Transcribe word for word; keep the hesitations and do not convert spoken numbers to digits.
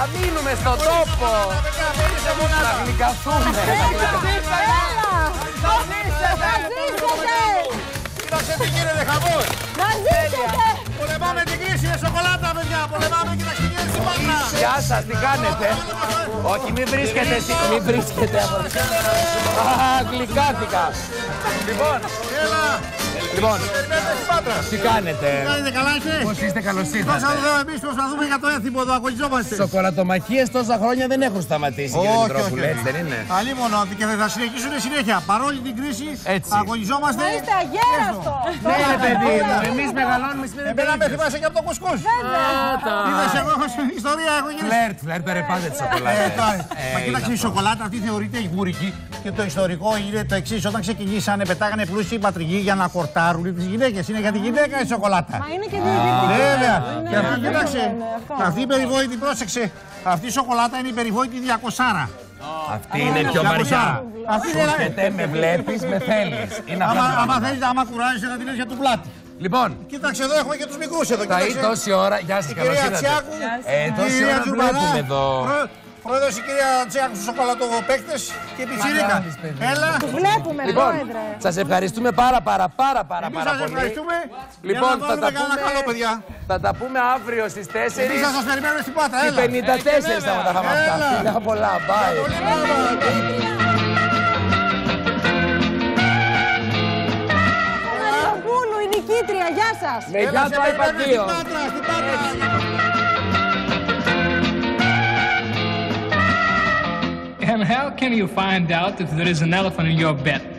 Θα μείνουμε στον τόπο. Θα γλυκαθούμε. Έλα! Θα ζήσετε! Θα ζήσετε! Κοίταξε τι γίνεται, χαμός! Να ζήσετε! Πολεμάμε την κρίση, είναι σοκολάτα, παιδιά! Πολεμάμε και τα ξυγένει στην Πάτρα! Γεια σας, τι κάνετε? Όχι, μην βρίσκετε, μην βρίσκετε. Α, γλυκάθηκα. Λοιπόν, Έλα! λοιπόν, Περιμένετε στην Πάτρα! τι κάνετε? Τι κάνετε, καλά είστε? Πώς είστε, καλώς Δώσα ήρθατε? εδώ, εμείς προσπαθούμε για το έθιμο εδώ, αγωνιζόμαστε! Σοκολατομαχίες τόσα χρόνια δεν έχουν σταματήσει, κύριε Μητρόπουλε, έτσι δεν είναι? Αλλήμον και θα συνεχίσουν συνέχεια. Παρόλη την κρίση, Έτσι. αγωνιζόμαστε. Να είστε αγέραστο! Ναι, ρε παιδί μου, εμείς μεγαλώνουμε στην Εμένα με θυμάσαι και από το κουσκούς. Είδες, εγώ έχω στην ιστορία, έχω γυρίσει. Φλερτ, φλερτ, ρε πάντα τη Ε, σοκολάτα. τώρα, Μα κοίταξε, η σοκολάτα αυτή θεωρείται γούρικη και το ιστορικό είναι το εξής. Όταν ξεκινήσανε, πετάγανε πλούσιοι πατριγοί για να κορτάρουν τις γυναίκες. Είναι για τη γυναίκα η σοκολάτα. Μα είναι και διαιτητική. Βέβαια. Είναι- Και αυτή, ναι, κοίταξε, ναι, ναι, αυτό. αυτή η περιβόητη, πρόσεξε. Αυτή η σοκολάτα είναι η περιβόητη διακοσάρα. Αυτή είναι πιο βαριά. Αυτή είναι ένα- Έρχεται, με βλέπεις, με θέλεις. Είναι απλά Άμα, άμα πράγματα. θέλεις, άμα κουράζεσαι να την έχεις για του πλάτη. Λοιπόν, Κοίταξε, εδώ έχουμε και τους μικρούς εδώ. θα κοίταξε. είναι τόση ώρα. Γεια σας, Η καλώς κυρία ήρθατε. Τσιάκου, Ε, τόση κυρία ώρα Τζουρμπανά, βλέπουμε εδώ. πρό- Πρόεδρος η κυρία Τσιάκου στους σοκολατοπαίκτες και η Πιτσίρικα. κάνεις, παιδί. Έλα. Τους βλέπουμε, Λοιπόν, πρόεδρε. σας ευχαριστούμε πάρα πάρα πάρα πάρα Εμείς πάρα σας πολύ. ευχαριστούμε. Λοιπόν, Για να θα τα βάλουμε κανένα καλό, παιδιά. πούμε, θα τα πούμε αύριο στις Εμείς τέσσερις. θα σας περιμένουμε στην Πάτρα. Οι Έλα. πενήντα τέσσερις θα τα φάμε αυτά. Έλα. Φιλιά πολλά, bye. Πολύ μπράβο. Μαριοπούλου, η νικήτρια, γεια σας! Με Έλα, γεια σε το περιμένουμε αϊπαντίο. στην Πάτρα, στην Πάτρα. And how can you find out if there is an elephant in your bed?